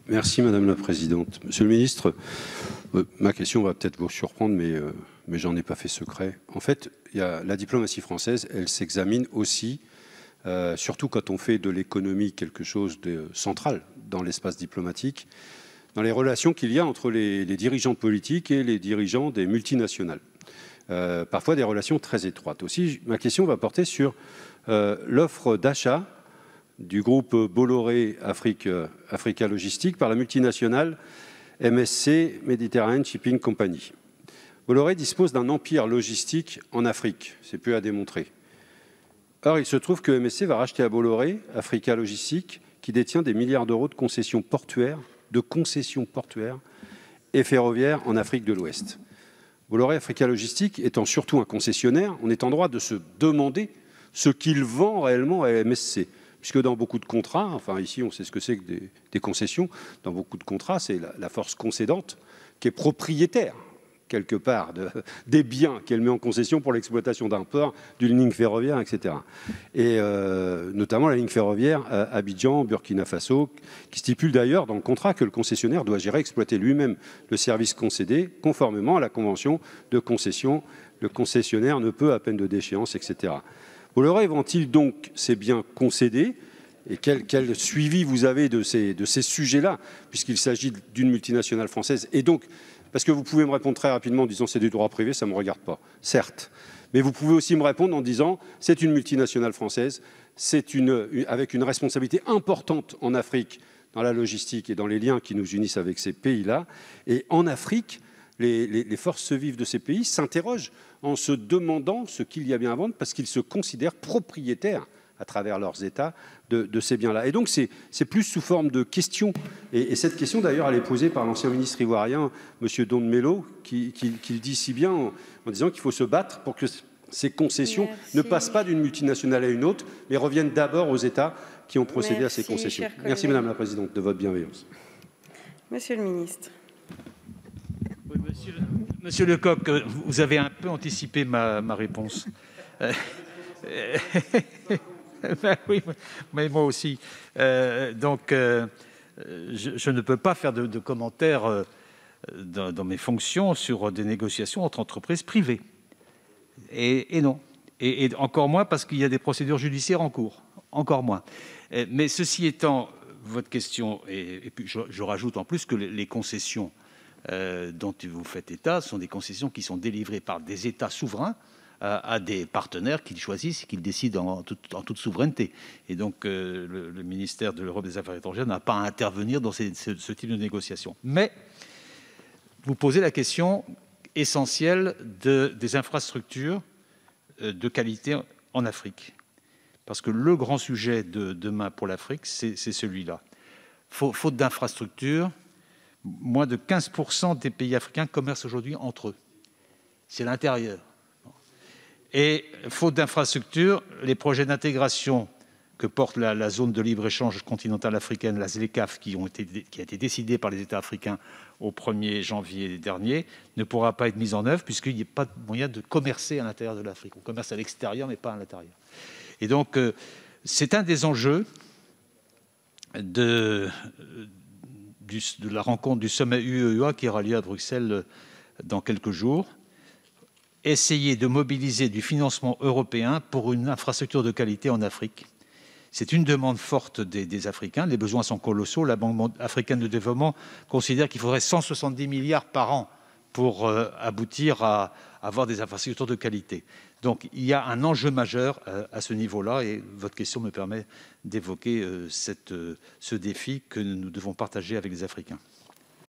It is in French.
Merci Madame la Présidente. Monsieur le Ministre, ma question va peut-être vous surprendre, mais j'en ai pas fait secret. En fait, la diplomatie française, elle s'examine aussi, surtout quand on fait de l'économie quelque chose de central dans l'espace diplomatique, dans les relations qu'il y a entre les dirigeants politiques et les dirigeants des multinationales. Parfois des relations très étroites. Aussi, ma question va porter sur l'offre d'achat du groupe Bolloré Africa Logistique par la multinationale MSC Mediterranean Shipping Company. Bolloré dispose d'un empire logistique en Afrique, c'est peu à démontrer. Or, il se trouve que MSC va racheter à Bolloré Africa Logistique, qui détient des milliards d'euros de concessions portuaires et ferroviaires en Afrique de l'Ouest. Bolloré Africa Logistique étant surtout un concessionnaire, on est en droit de se demander ce qu'il vend réellement à MSC. Puisque dans beaucoup de contrats, enfin ici on sait ce que c'est que des concessions, dans beaucoup de contrats, c'est la force concédante qui est propriétaire, quelque part, des biens qu'elle met en concession pour l'exploitation d'un port, d'une ligne ferroviaire, etc. Et notamment la ligne ferroviaire Abidjan, Burkina Faso, qui stipule d'ailleurs dans le contrat que le concessionnaire doit gérer et exploiter lui-même le service concédé, conformément à la convention de concession. Le concessionnaire ne peut, à peine de déchéance, etc. Bolloré vend-il donc ces biens concédés? Et quel suivi vous avez de ces sujets-là, puisqu'il s'agit d'une multinationale française? Et donc, parce que vous pouvez me répondre très rapidement en disant c'est du droit privé, ça ne me regarde pas, certes. Mais vous pouvez aussi me répondre en disant c'est une multinationale française, avec une responsabilité importante en Afrique, dans la logistique et dans les liens qui nous unissent avec ces pays-là. Et en Afrique, les forces vives de ces pays s'interrogent en se demandant ce qu'il y a bien à vendre, parce qu'ils se considèrent propriétaires, à travers leurs États, de ces biens-là. Et donc, c'est plus sous forme de questions. Et cette question, d'ailleurs, elle est posée par l'ancien ministre ivoirien, M. Don Melo, qui le dit si bien en disant qu'il faut se battre pour que ces concessions ne passent pas d'une multinationale à une autre, mais reviennent d'abord aux États qui ont procédé à ces concessions. Merci, Madame la Présidente, de votre bienveillance. Monsieur le ministre. Oui, Monsieur Lecoq, vous avez un peu anticipé ma réponse. Ben oui, mais moi aussi. Donc, je ne peux pas faire de commentaires dans mes fonctions sur des négociations entre entreprises privées. Et non. Et encore moins parce qu'il y a des procédures judiciaires en cours. Encore moins. Mais ceci étant, votre question, et puis je rajoute en plus que les concessions dont vous faites état sont des concessions qui sont délivrées par des États souverains à des partenaires qu'ils choisissent et qu'ils décident en toute souveraineté. Et donc, le ministère de l'Europe et des Affaires étrangères n'a pas à intervenir dans ce type de négociation. Mais vous posez la question essentielle des infrastructures de qualité en Afrique. Parce que le grand sujet de demain pour l'Afrique, c'est celui-là. Faute d'infrastructures, moins de 15% des pays africains commercent aujourd'hui entre eux. C'est l'intérieur. Et faute d'infrastructures, les projets d'intégration que porte la zone de libre-échange continentale africaine, la ZLECAf, qui a été décidée par les États africains au 1er janvier dernier, ne pourra pas être mise en œuvre puisqu'il n'y a pas de moyen de commercer à l'intérieur de l'Afrique. On commerce à l'extérieur, mais pas à l'intérieur. Et donc, c'est un des enjeux de la rencontre du sommet UE-UA qui aura lieu à Bruxelles dans quelques jours. Essayer de mobiliser du financement européen pour une infrastructure de qualité en Afrique. C'est une demande forte des Africains. Les besoins sont colossaux. La Banque africaine de développement considère qu'il faudrait 170 milliards par an pour aboutir à avoir des infrastructures de qualité. Donc, il y a un enjeu majeur à ce niveau-là et votre question me permet d'évoquer ce défi que nous devons partager avec les Africains.